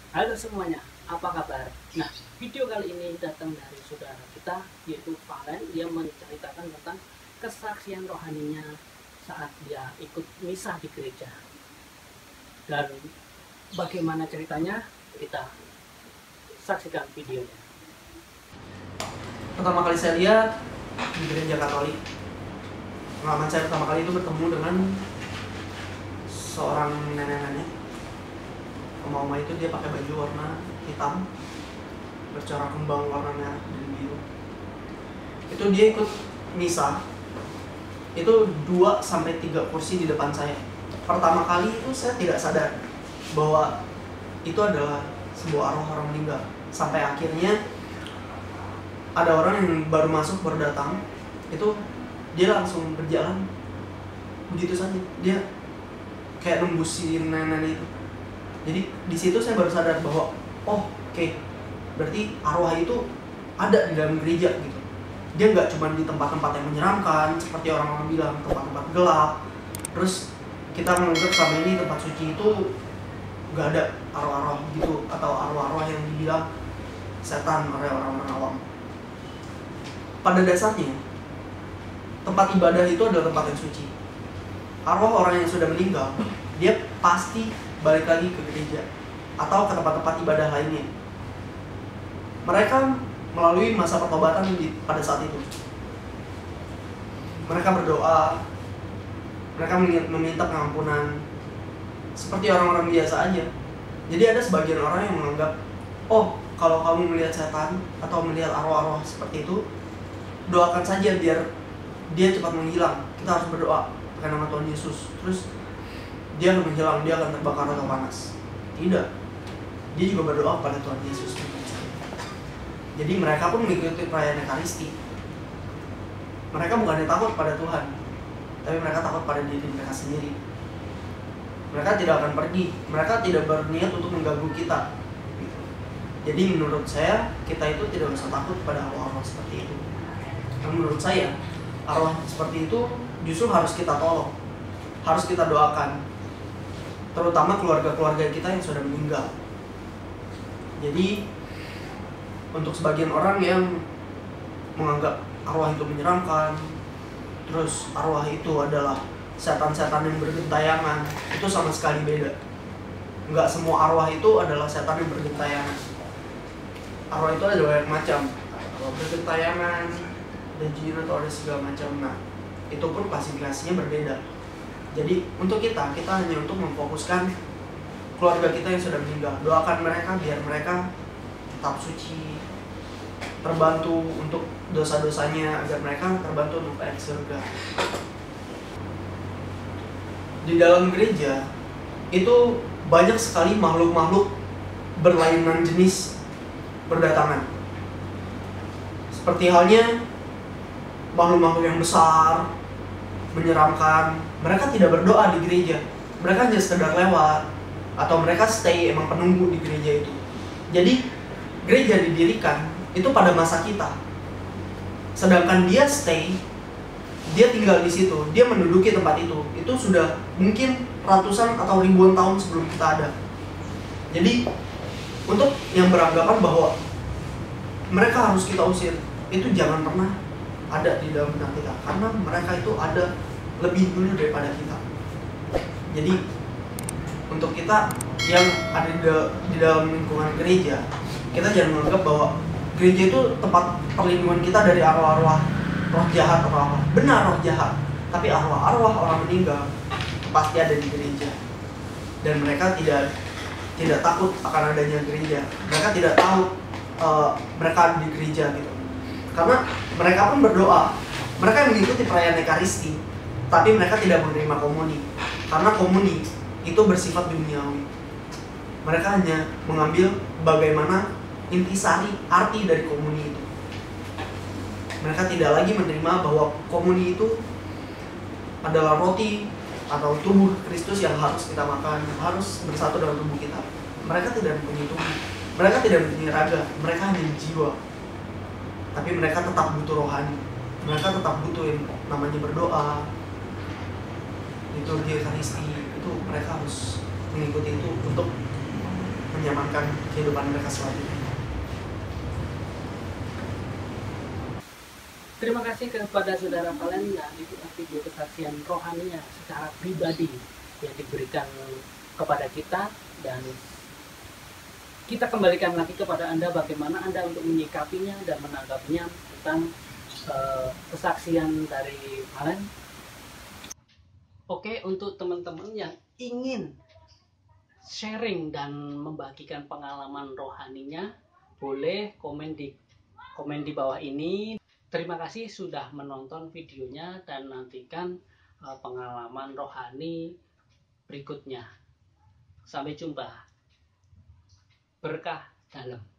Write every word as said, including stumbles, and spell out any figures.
Halo semuanya, apa kabar? Nah, video kali ini datang dari saudara kita, yaitu Valen. Dia menceritakan tentang kesaksian rohaninya saat dia ikut misa di gereja. Dan bagaimana ceritanya, kita saksikan videonya. Pertama kali saya lihat di gereja Katolik, pengalaman saya pertama kali itu bertemu dengan seorang nenek-nenek. Mama itu dia pakai baju warna hitam bercorak kembang warna merah dan biru. Itu dia ikut misa. Itu dua sampai tiga kursi di depan saya. Pertama kali itu saya tidak sadar bahwa itu adalah sebuah arwah orang meninggal. Sampai akhirnya ada orang yang baru masuk, baru datang, itu dia langsung berjalan begitu saja. Dia kayak nembusin nenek-nenek itu. Jadi di situ saya baru sadar bahwa oh oke, okay, berarti arwah itu ada di dalam gereja gitu. Dia nggak cuma di tempat-tempat yang menyeramkan seperti orang-orang bilang tempat-tempat gelap. Terus kita menganggap selama ini tempat suci itu nggak ada arwah-arwah gitu atau arwah-arwah yang dibilang setan oleh orang-orang awam. Pada dasarnya tempat ibadah itu adalah tempat yang suci. Arwah orang yang sudah meninggal dia pasti balik lagi ke gereja atau ke tempat-tempat ibadah lainnya. Mereka melalui masa pertobatan di, pada saat itu. Mereka berdoa, mereka meminta pengampunan seperti orang-orang biasa aja. Jadi ada sebagian orang yang menganggap, oh kalau kamu melihat setan atau melihat arwah-arwah seperti itu, doakan saja biar dia cepat menghilang. Kita harus berdoa pakai nama Tuhan Yesus. Terus dia akan menghilang, dia akan terbakar atau panas. Tidak. Dia juga berdoa pada Tuhan Yesus. Jadi mereka pun mengikuti perayaan Ekaristi. Mereka bukannya takut pada Tuhan, tapi mereka takut pada diri mereka sendiri. Mereka tidak akan pergi. Mereka tidak berniat untuk mengganggu kita. Jadi menurut saya, kita itu tidak usah takut pada arwah-arwah seperti itu. Dan menurut saya, arwah seperti itu justru harus kita tolong, harus kita doakan, terutama keluarga-keluarga kita yang sudah meninggal. Jadi untuk sebagian orang yang menganggap arwah itu menyeramkan, terus arwah itu adalah setan-setan yang bergentayangan, itu sama sekali beda. Enggak semua arwah itu adalah setan yang bergentayangan. Arwah itu ada banyak macam, arwah bergentayangan, ada jin atau ada segala macam. Nah, itu pun klasifikasinya berbeda. Jadi untuk kita, kita hanya untuk memfokuskan keluarga kita yang sudah meninggal. Doakan mereka biar mereka tetap suci, terbantu untuk dosa-dosanya, agar mereka terbantu untuk naik surga. Di dalam gereja itu banyak sekali makhluk-makhluk berlainan jenis berdatangan. Seperti halnya makhluk-makhluk yang besar, menyeramkan. Mereka tidak berdoa di gereja, mereka hanya sekedar lewat atau mereka stay, emang penunggu di gereja itu. Jadi gereja didirikan itu pada masa kita, sedangkan dia stay, dia tinggal di situ, dia menduduki tempat itu. Itu sudah mungkin ratusan atau ribuan tahun sebelum kita ada. Jadi untuk yang beranggapan bahwa mereka harus kita usir, itu jangan pernah ada di dalam benak kita, karena mereka itu ada lebih dulu daripada kita. Jadi untuk kita yang ada di, di dalam lingkungan gereja, kita jangan menganggap bahwa gereja itu tempat perlindungan kita dari arwah-arwah roh jahat atau apa. Benar, roh jahat, tapi arwah-arwah orang meninggal pasti ada di gereja, dan mereka tidak tidak takut akan adanya gereja. Mereka tidak tahu uh, mereka ada di gereja gitu, karena mereka pun berdoa. Mereka mengikuti perayaan Ekaristi, tapi mereka tidak menerima komuni, karena komuni itu bersifat duniawi. Mereka hanya mengambil bagaimana intisari arti dari komuni itu. Mereka tidak lagi menerima bahwa komuni itu adalah roti atau tubuh Kristus yang harus kita makan, harus bersatu dalam tubuh kita. Mereka tidak mempunyai tubuh, mereka tidak mempunyai raga, mereka hanya jiwa. Tapi mereka tetap butuh rohani, mereka tetap butuh yang namanya berdoa, liturgi Ekaristi. Itu mereka harus mengikuti itu untuk menyamankan kehidupan mereka selanjutnya. Terima kasih kepada saudara Valen. Nah, itu video kesaksian rohaninya secara pribadi yang diberikan kepada kita, dan kita kembalikan lagi kepada Anda bagaimana Anda untuk menyikapinya dan menanggapinya tentang uh, kesaksian dari Valen. Oke, untuk teman-teman yang ingin sharing dan membagikan pengalaman rohaninya, boleh komen di komen di bawah ini. Terima kasih sudah menonton videonya dan nantikan uh, pengalaman rohani berikutnya. Sampai jumpa. Berkah dalam.